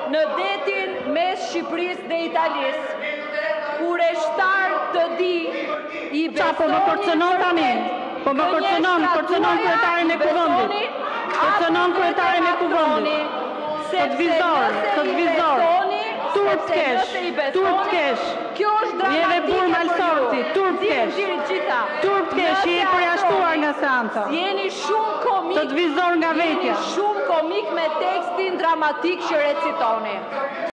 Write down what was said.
në detin mes Shqipërisë dhe Italisë. Kureshtar të di i besonin Po më kërcënon kryetarin e kuvendit. Kërcënon kryetarin e kuvendit. Sot vizor. Turp kesh. Kjo është dramatike. Jeve burr malsorti, turp kesh. Je përjashtuar nga seanca. Jeni shumë komik. Të vizor nga vetja. Shumë komik me tekstin dramatik që recitoni.